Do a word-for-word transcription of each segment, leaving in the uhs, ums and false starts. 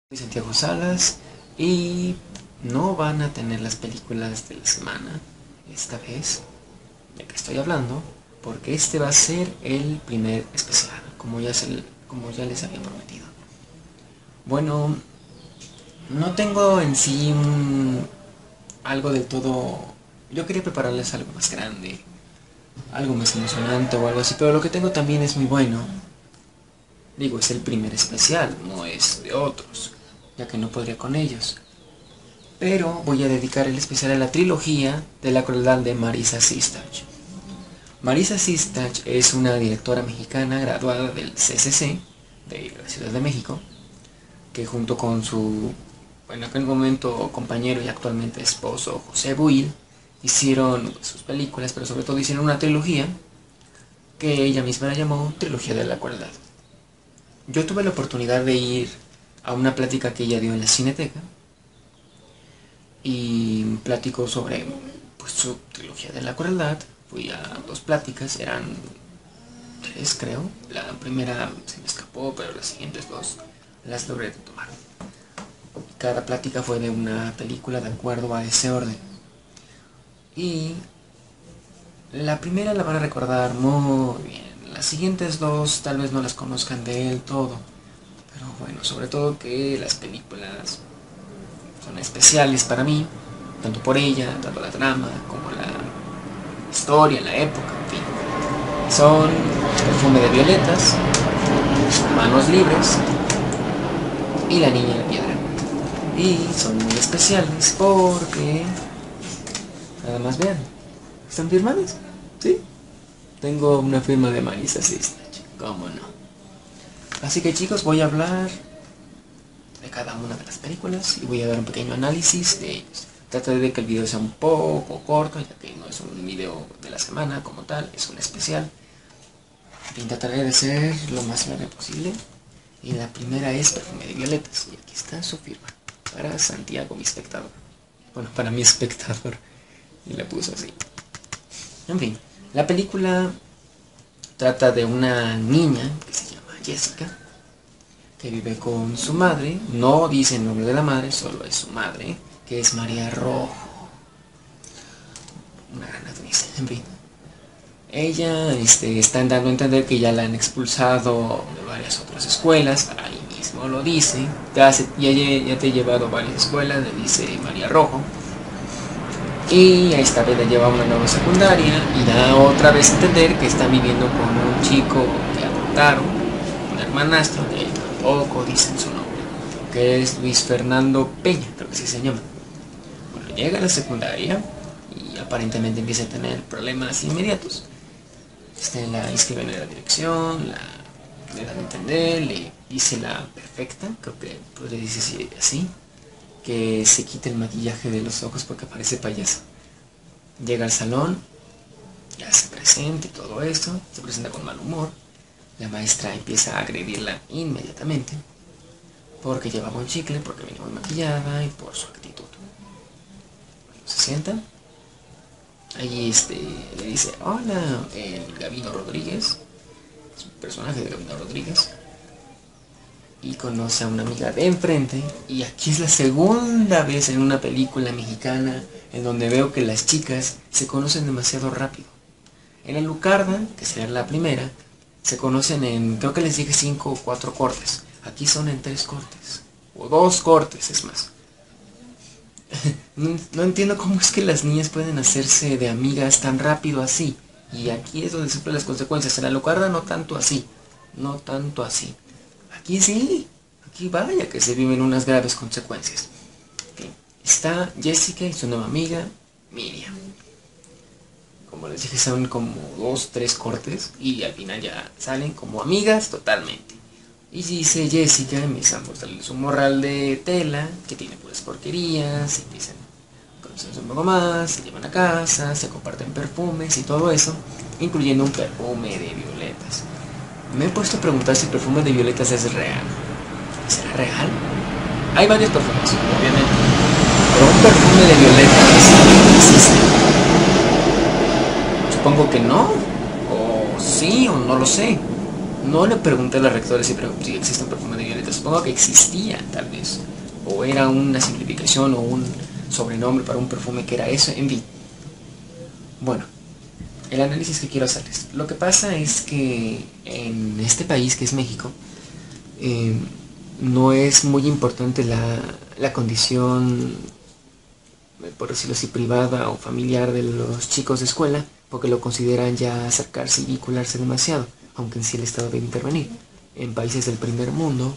Soy Santiago Salas y no van a tener las películas de la semana esta vez, ya que estoy hablando, porque este va a ser el primer especial, como ya, se, como ya les había prometido. Bueno, no tengo en sí un, algo del todo... Yo quería prepararles algo más grande, algo más emocionante o algo así, pero lo que tengo también es muy bueno. Digo, es el primer especial, no es de otros, ya que no podría con ellos. Pero voy a dedicar el especial a la trilogía de la crueldad de Marisa Sistach. Marisa Sistach es una directora mexicana graduada del C C C, de la Ciudad de México, que junto con su, en aquel momento compañero y actualmente esposo, José Buil, hicieron sus películas, pero sobre todo hicieron una trilogía que ella misma la llamó Trilogía de la Crueldad. Yo tuve la oportunidad de ir a una plática que ella dio en la Cineteca y platicó sobre pues, su trilogía de la crueldad. Fui a dos pláticas, eran tres creo. La primera se me escapó, pero las siguientes dos las logré tomar. Cada plática fue de una película de acuerdo a ese orden. Y la primera la van a recordar muy bien. Las siguientes dos tal vez no las conozcan del todo. Pero bueno, sobre todo que las películas son especiales para mí, tanto por ella, tanto la trama, como la historia, la época, en fin. Son Perfume de violetas, Manos libres y La niña de piedra. Y son muy especiales porque, nada más vean, ¿están firmadas? ¿Sí? Tengo una firma de Marisa Sistach, ¿cómo no? Así que chicos, voy a hablar de cada una de las películas y voy a dar un pequeño análisis de ellos. Trataré de que el video sea un poco corto, ya que no es un video de la semana como tal, es un especial. En trataré de ser lo más breve posible. Y la primera es Perfume de violetas, y aquí está su firma, para Santiago, mi espectador. Bueno, para mi espectador, y la puso así. En fin, la película trata de una niña que se llama Jessica, que vive con su madre. No dice el nombre de la madre, solo es su madre, que es María Rojo, una gran actriz. En fin, ella este, está dando a entender que ya la han expulsado de varias otras escuelas. Ahí mismo lo dice, ya, se, ya, ya te he llevado a varias escuelas, le dice María Rojo. Y esta vez la lleva a una nueva secundaria y da otra vez a entender que está viviendo con un chico que adoptaron, un hermanastro de él. Tampoco dicen su nombre, que es Luis Fernando Peña, creo que así se llama. Bueno, llega a la secundaria y aparentemente empieza a tener problemas inmediatos. Este, la inscriben en la dirección, la, le dan a entender, le dice la perfecta, creo que podría decirse así, que se quite el maquillaje de los ojos porque parece payaso. Llega al salón, ya se presenta y todo esto, se presenta con mal humor. La maestra empieza a agredirla inmediatamente porque llevaba un chicle, porque venía muy maquillada y por su actitud. Bueno, se sienta. Allí este, le dice, hola, el Gabino Rodríguez, es un personaje de Gabino Rodríguez, y conoce a una amiga de enfrente. Y aquí es la segunda vez en una película mexicana en donde veo que las chicas se conocen demasiado rápido. En el Lucarda, que sería la primera, se conocen en, creo que les dije cinco o cuatro cortes. Aquí son en tres cortes, o dos cortes, es más. no, no entiendo cómo es que las niñas pueden hacerse de amigas tan rápido así. Y aquí es donde sufren las consecuencias. En la Lucarda no tanto así, no tanto así. Aquí sí, aquí vaya que se viven unas graves consecuencias. Okay. Está Jessica y su nueva amiga, Miriam. Como les dije, son como dos, tres cortes y al final ya salen como amigas totalmente. Y dice Jessica, empiezan a mostrarles un morral de tela que tiene puras porquerías, y empiezan a conocerse un poco más, se llevan a casa, se comparten perfumes y todo eso, incluyendo un perfume de violetas. Me he puesto a preguntar si el perfume de violetas es real. ¿Será real? Hay varios perfumes, obviamente, pero un perfume de violetas existe. Supongo que no, o sí, o no lo sé. No le pregunté a la rectora si, si existe un perfume de violeta. Supongo que existía, tal vez. O era una simplificación o un sobrenombre para un perfume que era eso. En fin. Bueno, el análisis que quiero hacerles. Lo que pasa es que en este país, que es México, eh, no es muy importante la, la condición, por decirlo así, privada o familiar de los chicos de escuela, porque lo consideran ya acercarse y vincularse demasiado, aunque en sí el Estado debe intervenir. En países del primer mundo,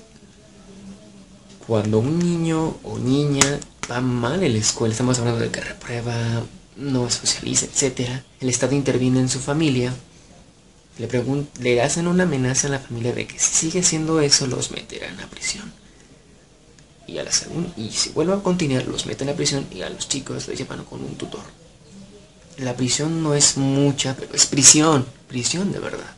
cuando un niño o niña va mal en la escuela, estamos hablando de que reprueba, no socializa, etcétera, el Estado interviene en su familia, le, le hacen una amenaza a la familia de que si sigue haciendo eso los meterán a prisión. Y, a la segunda, y si vuelve a continuar los meten a prisión y a los chicos les llevan con un tutor. La prisión no es mucha, pero es prisión, prisión de verdad.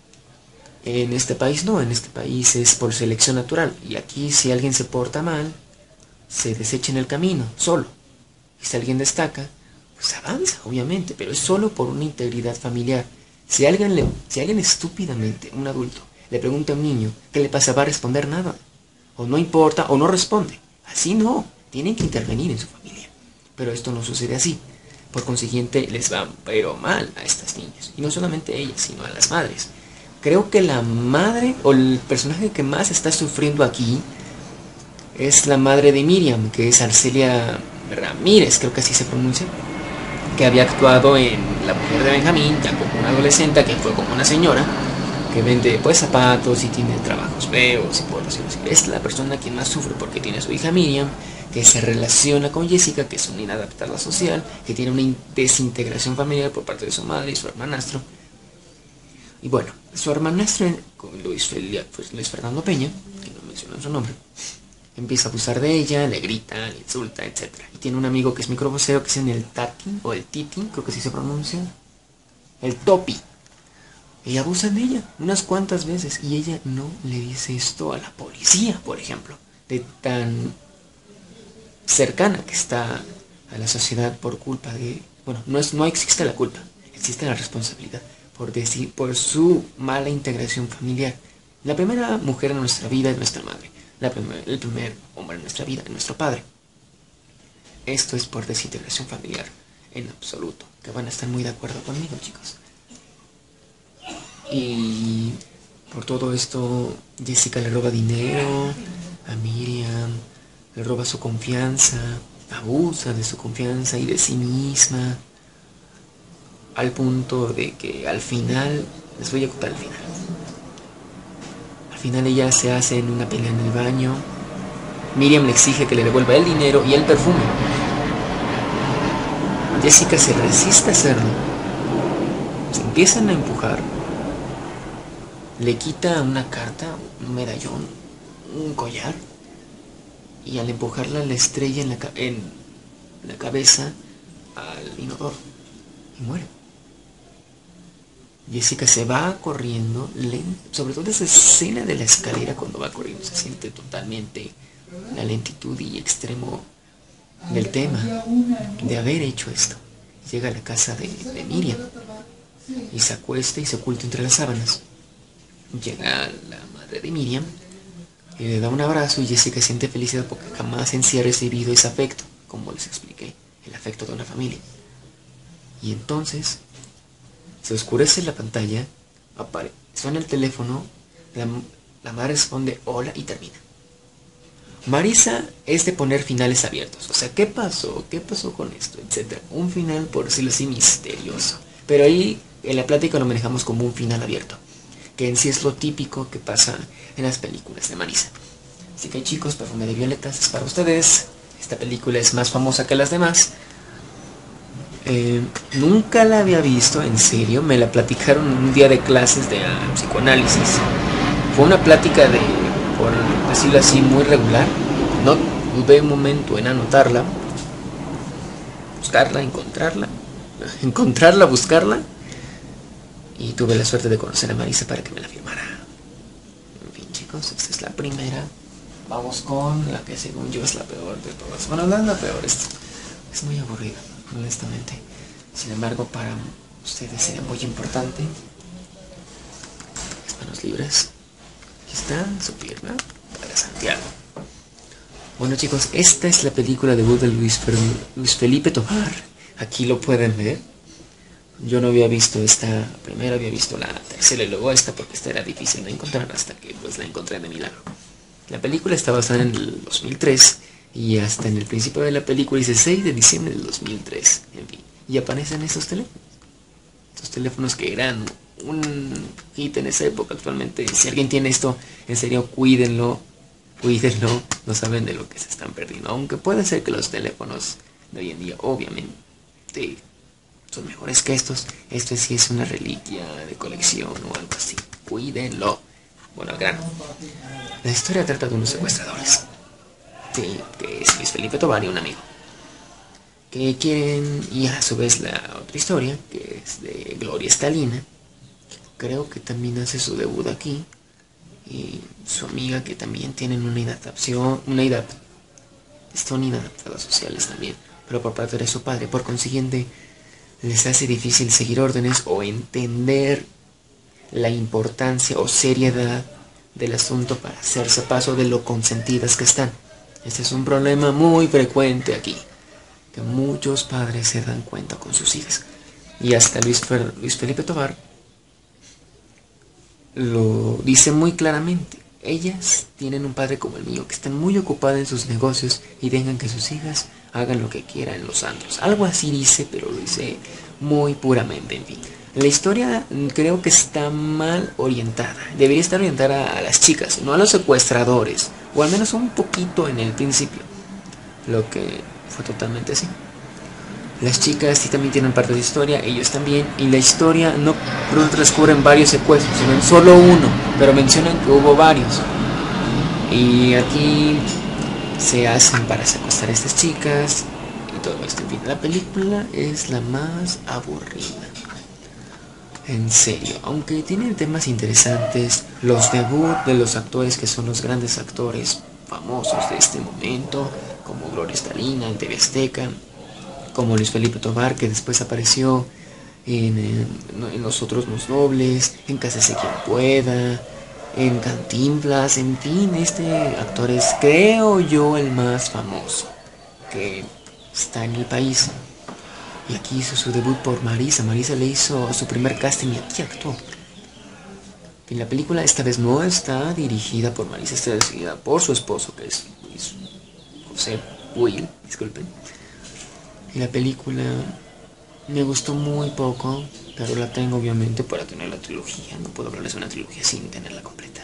En este país no, en este país es por selección natural. Y aquí si alguien se porta mal, se desecha en el camino, solo. Y si alguien destaca, pues avanza, obviamente, pero es solo por una integridad familiar. Si alguien, le, si alguien estúpidamente, un adulto, le pregunta a un niño qué le pasa, va a responder nada. O no importa, o no responde. Así no, tienen que intervenir en su familia. Pero esto no sucede así. Por consiguiente, les va pero mal a estas niñas. Y no solamente a ellas, sino a las madres. Creo que la madre, o el personaje que más está sufriendo aquí, es la madre de Miriam, que es Arcelia Ramírez, creo que así se pronuncia, que había actuado en La mujer de Benjamín, ya como una adolescente, que fue como una señora, que vende pues zapatos y tiene trabajos feos y por decirlo así. Es la persona quien más sufre porque tiene a su hija Miriam, que se relaciona con Jessica, que es una inadaptada social, que tiene una desintegración familiar por parte de su madre y su hermanastro. Y bueno, su hermanastro, Luis, pues Luis Fernando Peña, que no mencionó su nombre, empieza a abusar de ella, le grita, le insulta, etcétera. Y tiene un amigo que es microbusero, que es en el Tati, o el Titi, creo que así se pronuncia, el Topi. Y abusan de ella unas cuantas veces y ella no le dice esto a la policía, por ejemplo, de tan cercana que está a la sociedad por culpa de... Bueno, no, es, no existe la culpa, existe la responsabilidad por, decir, por su mala integración familiar. La primera mujer en nuestra vida es nuestra madre, la primer, el primer hombre en nuestra vida es nuestro padre. Esto es por desintegración familiar, en absoluto, que van a estar muy de acuerdo conmigo, chicos. Y por todo esto Jessica le roba dinero a Miriam, le roba su confianza, abusa de su confianza y de sí misma, al punto de que al final, les voy a contar el final. Al final ella se hace en una pelea en el baño, Miriam le exige que le devuelva el dinero y el perfume. Jessica se resiste a hacerlo, se empiezan a empujar. Le quita una carta, un medallón, un collar, y al empujarla le estrella en la, en la cabeza al inodoro y muere. Jessica se va corriendo, lento, sobre todo esa escena de la escalera cuando va corriendo, se siente totalmente la lentitud y extremo del tema de haber hecho esto. Llega a la casa de, de Miriam y se acuesta y se oculta entre las sábanas. Llega la madre de Miriam y le da un abrazo y Jessica siente felicidad porque jamás en sí ha recibido ese afecto, como les expliqué, el afecto de una familia. Y entonces se oscurece la pantalla, apare suena el teléfono, la, la madre responde hola y termina. Marisa es de poner finales abiertos, o sea, ¿qué pasó? ¿Qué pasó con esto? Etcétera. Un final, por decirlo así, misterioso. Pero ahí en la plática lo manejamos como un final abierto, que en sí es lo típico que pasa en las películas de Marisa. Así que chicos, Perfume de Violetas es para ustedes. Esta película es más famosa que las demás. Eh, nunca la había visto, en serio. Me la platicaron en un día de clases de uh, psicoanálisis. Fue una plática de, por decirlo así, muy regular. No dudé un momento en anotarla, buscarla, encontrarla, encontrarla, buscarla. Y tuve la suerte de conocer a Marisa para que me la firmara. En fin, chicos, esta es la primera. Vamos con la que según yo es la peor de todas. Bueno, no es la peor, es, es muy aburrida, honestamente. Sin embargo, para ustedes sería muy importante. manos libres. Aquí está su pierna para Santiago. Bueno chicos, esta es la película debut de Luis, Fer Luis Felipe Tovar. Aquí lo pueden ver. Yo no había visto esta primera, había visto la tercera y luego esta porque esta era difícil de encontrar hasta que pues la encontré de milagro. La película está basada en el dos mil tres y hasta en el principio de la película dice seis de diciembre del dos mil tres. En fin, y aparecen estos teléfonos. Estos teléfonos que eran un hit en esa época. Actualmente, si alguien tiene esto, en serio, cuídenlo. Cuídenlo, no saben de lo que se están perdiendo. Aunque puede ser que los teléfonos de hoy en día, obviamente, son mejores que estos. Este sí es una reliquia de colección o algo así. Cuídenlo. Bueno, al grano. La historia trata de unos secuestradores. Sí, que es Luis Felipe Tovar y un amigo. Que quieren, y a su vez la otra historia, que es de Gloria Estalina. Creo que también hace su debut aquí. Y su amiga que también tienen una inadaptación, una edad, están inadaptadas sociales también, pero por parte de su padre. Por consiguiente, les hace difícil seguir órdenes o entender la importancia o seriedad del asunto para hacerse paso de lo consentidas que están. Este es un problema muy frecuente aquí, que muchos padres se dan cuenta con sus hijas. Y hasta Luis, Fer, Luis Felipe Tovar lo dice muy claramente. Ellas tienen un padre como el mío, que están muy ocupadas en sus negocios y dejan que sus hijas hagan lo que quieran en los antros. Algo así dice, pero lo dice muy puramente. En fin, la historia creo que está mal orientada. Debería estar orientada a las chicas, no a los secuestradores, o al menos un poquito en el principio, lo que fue totalmente así. Las chicas sí también tienen parte de historia, ellos también, y la historia no transcurre en varios secuestros, sino en solo uno, pero mencionan que hubo varios. Y aquí se hacen para secuestrar a estas chicas y todo esto. En fin, la película es la más aburrida. En serio, aunque tienen temas interesantes, los debuts de los actores que son los grandes actores famosos de este momento, como Gloria Estalina en T V Azteca, como Luis Felipe Tovar, que después apareció en, en, en Los Otros Los Nobles, en Cásese Quien Pueda, en Cantinflas, en fin, este actor es, creo yo, el más famoso que está en el país. Y aquí hizo su debut por Marisa. Marisa le hizo su primer casting y aquí actuó. En la película esta vez no está dirigida por Marisa, está dirigida por su esposo, que es Luis José Will, disculpen. Y la película me gustó muy poco, pero la tengo obviamente para tener la trilogía. No puedo hablarles de una trilogía sin tenerla completa.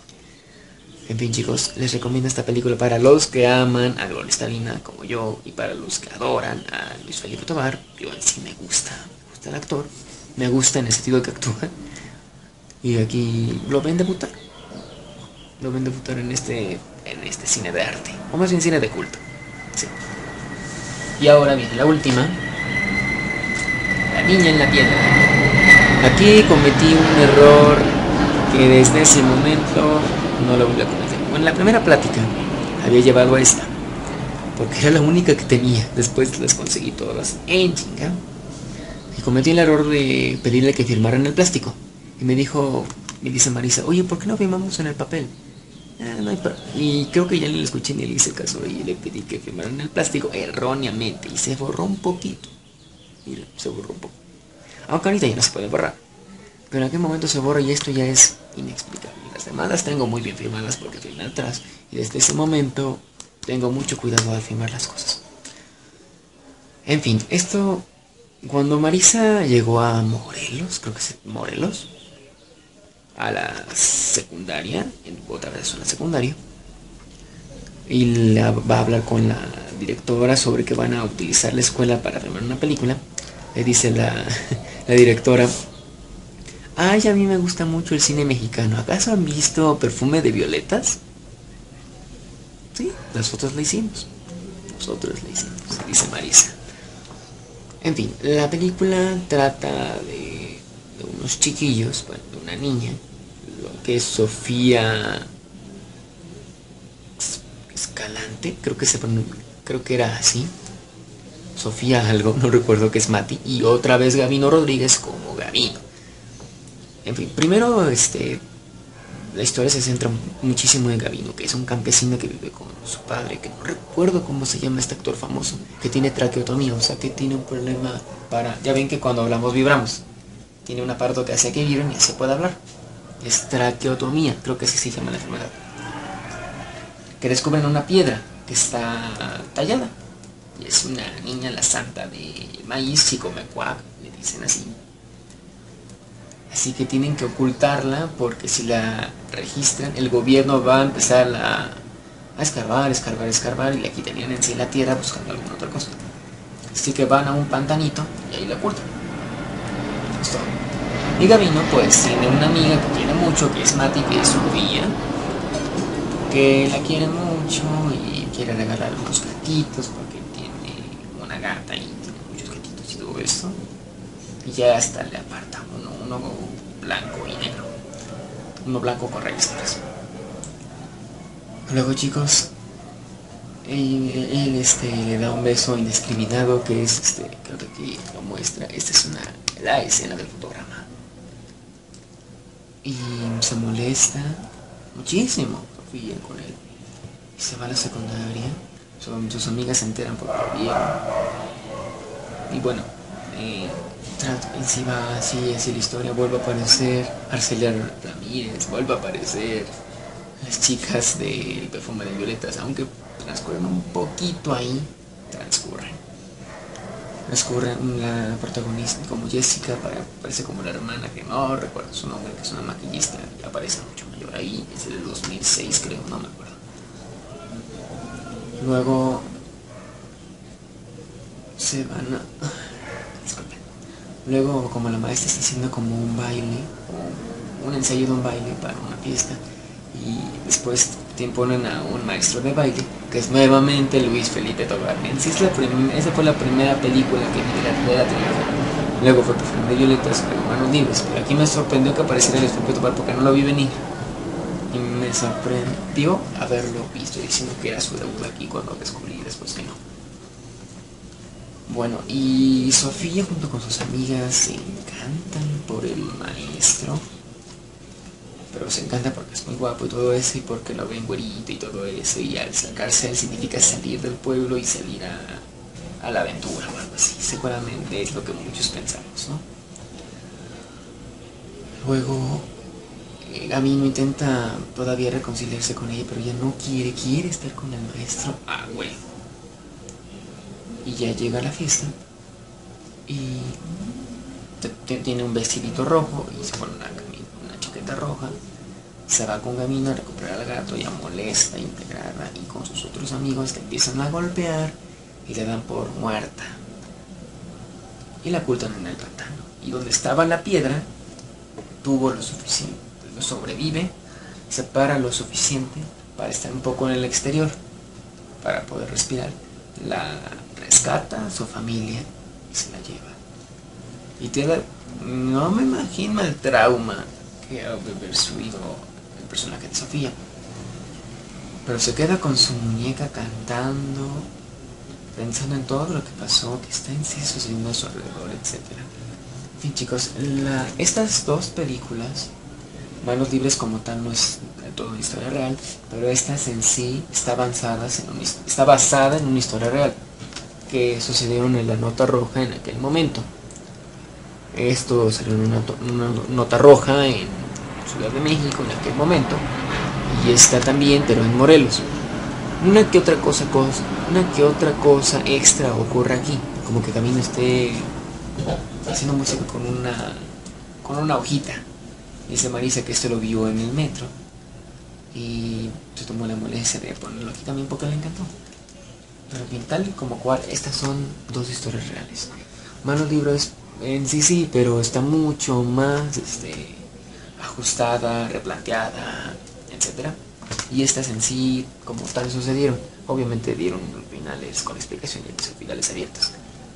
En fin chicos, les recomiendo esta película para los que aman a Gloria Estalina como yo, y para los que adoran a Luis Felipe Tovar. Yo en sí me gusta, me gusta el actor, me gusta en el sentido que actúa. Y aquí lo ven debutar. Lo ven debutar en este, en este cine de arte, o más bien cine de culto. Sí. Y ahora viene la última. La niña en la piedra. Aquí cometí un error que desde ese momento no lo volví a cometer. Bueno, en la primera plática había llevado esta, porque era la única que tenía. Después las conseguí todas en chinga. Y cometí el error de pedirle que firmaran el plástico. Y me dijo, me dice Marisa, oye, ¿por qué no firmamos en el papel? Ah, no hay y creo que ya ni le escuché ni le hice caso y le pedí que firmaran el plástico erróneamente y se borró un poquito. Mira, se borró un poco. Aunque ahorita ya no se puede borrar, pero en aquel momento se borra y esto ya es inexplicable. Las demás las tengo muy bien firmadas porque firmé atrás y desde ese momento tengo mucho cuidado al firmar las cosas. En fin, esto cuando Marisa llegó a Morelos, creo que es Morelos, a la secundaria, en otra vez a la secundaria, y la, va a hablar con la directora sobre que van a utilizar la escuela para filmar una película. Le dice la, la directora, ay, a mí me gusta mucho el cine mexicano, ¿acaso han visto Perfume de Violetas? Sí, nosotros la hicimos, nosotros la hicimos, dice Marisa. En fin, la película trata de, de unos chiquillos, bueno, de una niña, lo que es Sofía Escalante, creo que se creo que era así, Sofía algo, no recuerdo, que es Mati, y otra vez Gabino Rodríguez como Gabino. En fin, primero este la historia se centra muchísimo en Gavino, que es un campesino que vive con su padre, que no recuerdo cómo se llama este actor famoso, que tiene traqueotomía, o sea que tiene un problema para... Ya ven que cuando hablamos vibramos. Tiene un aparato que hace que vibren y se puede hablar. Es traqueotomía, creo que así se llama la enfermedad. Que descubren una piedra que está tallada. Y es una niña, la santa de maíz, chicomecuac, le dicen así. Así que tienen que ocultarla porque si la registran, el gobierno va a empezar a, a escarbar, escarbar, escarbar y le quitarían en sí la tierra buscando alguna otra cosa. Así que van a un pantanito y ahí la ocultan. Es todo. Y Gavino pues tiene una amiga que quiere mucho, que es Mati, que es Sofía, que la quiere mucho y quiere regalar unos gatitos porque tiene una gata y tiene muchos gatitos y todo esto. Y ya hasta le aparta uno, uno blanco y negro. Uno blanco con rayas negras. Luego, chicos, él, él este, le da un beso indiscriminado, que es, este, creo que aquí lo muestra. Esta es una, la escena del fotograma. Y se molesta muchísimo Sofía con él. Y se va a la secundaria. Sus amigas se enteran porque lo vieron. Y bueno, eh, encima así, así la historia, vuelve a aparecer Arcelia Ramírez, vuelve a aparecer las chicas del perfume de violetas, aunque transcurren un poquito ahí, transcurren. Transcurren la protagonista como Jessica, aparece como la hermana, que no recuerdo su nombre, que es una maquillista, y aparece mucho mayor ahí, es del dos mil seis creo, no me acuerdo. Luego se van a... Disculpen. Luego, como la maestra está haciendo como un baile, o un ensayo de un baile para una fiesta, y después te imponen a un maestro de baile, que es nuevamente Luis Felipe Tobar. En sí, es la esa fue la primera película que vi de la, de la trilogía. Luego fue Perfume de Violetas, luego Manos Libres. Pero aquí me sorprendió que apareciera Luis Felipe Tobar porque no lo vi venir. Y me sorprendió haberlo visto, diciendo que era su debut aquí, cuando descubrí después que no. Bueno, y Sofía junto con sus amigas se encantan por el maestro, pero se encanta porque es muy guapo y todo eso, y porque lo ven güerito y todo eso, y al sacarse él significa salir del pueblo y salir a, a la aventura o algo así. Seguramente es lo que muchos pensamos, ¿no? Luego eh, Gavino intenta todavía reconciliarse con ella, pero ella no quiere, quiere estar con el maestro. Ah, güey. Y ya llega a la fiesta y tiene un vestidito rojo y se pone una, una chaqueta roja. Se va con Gavino a recuperar al gato, ya molesta, integrada, y con sus otros amigos le empiezan a golpear y le dan por muerta. Y la ocultan en el pantano. Y donde estaba la piedra, tuvo lo suficiente, lo sobrevive, se para lo suficiente para estar un poco en el exterior, para poder respirar. La rescata a su familia y se la lleva. Y te da, no me imagino el trauma que ha de haber subido el personaje de Sofía, pero se queda con su muñeca cantando, pensando en todo lo que pasó, que está en sí sucediendo a su alrededor, etcétera. En fin, chicos, la, estas dos películas, Manos Libres como tal no es de todo una historia real, pero estas en sí está, avanzadas en un, está basada en una historia real que sucedieron en la Nota Roja en aquel momento. Esto salió en una, una nota roja en Ciudad de México en aquel momento, y está también, pero en Morelos. Una que otra cosa, cosa una que otra cosa extra ocurre aquí, como que Gavino esté haciendo música con una con una hojita. Dice Marisa que esto lo vio en el metro y se tomó la molestia de ponerlo aquí también porque le encantó. Pero bien, tal como cual, estas son dos historias reales. Manos Libres en sí sí, pero está mucho más este, ajustada, replanteada, etcétera. Y estas en sí, como tal, sucedieron. Obviamente dieron finales con explicación y finales abiertos.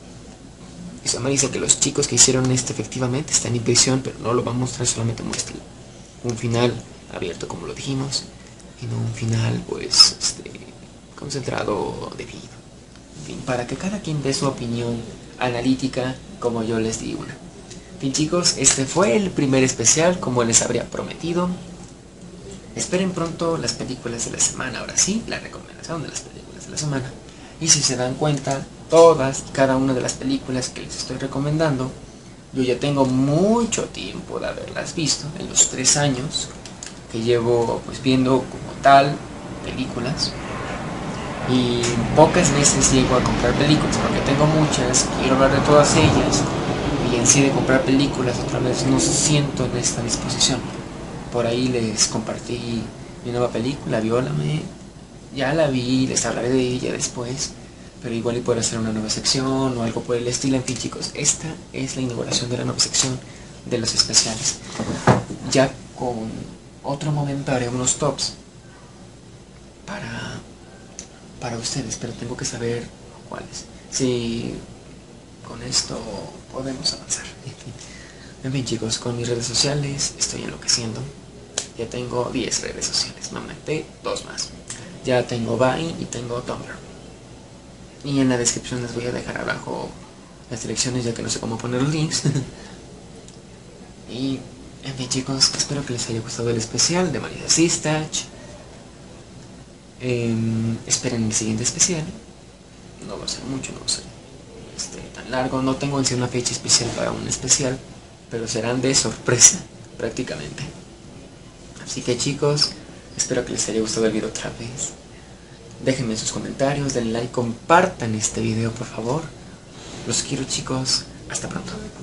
Eso me dice que los chicos que hicieron esto efectivamente están en prisión, pero no lo va a mostrar, solamente muestra un final abierto, como lo dijimos, y no un final, pues, este, concentrado, definido. En fin, para que cada quien dé su opinión analítica, como yo les di una. En fin, chicos, este fue el primer especial, como les habría prometido. Esperen pronto las películas de la semana, ahora sí, la recomendación de las películas de la semana. Y si se dan cuenta, todas y cada una de las películas que les estoy recomendando, yo ya tengo mucho tiempo de haberlas visto, en los tres años que llevo pues viendo como tal películas. Y pocas veces llego a comprar películas, porque tengo muchas, quiero hablar de todas ellas, y en sí de comprar películas otra vez no siento en esta disposición. Por ahí les compartí mi nueva película, Viólame, ya la vi, les hablaré de ella después, pero igual y puedo hacer una nueva sección o algo por el estilo. En fin, chicos, esta es la inauguración de la nueva sección de los especiales. Ya con otro momento haré unos tops para, para ustedes, pero tengo que saber cuáles. Si con esto podemos avanzar. En fin, chicos, con mis redes sociales estoy enloqueciendo. Ya tengo diez redes sociales, me aumenté dos más. Ya tengo Vine y tengo Tumblr. Y en la descripción les voy a dejar abajo las direcciones, ya que no sé cómo poner los links. Y en fin, chicos, espero que les haya gustado el especial de Marisa Sistach. Eh, esperen el siguiente especial. No va a ser mucho, no va a ser este, tan largo. No tengo en sí una fecha especial para un especial, pero serán de sorpresa prácticamente. Así que, chicos, espero que les haya gustado el video otra vez. Déjenme sus comentarios, denle like, compartan este video por favor. Los quiero, chicos, hasta pronto.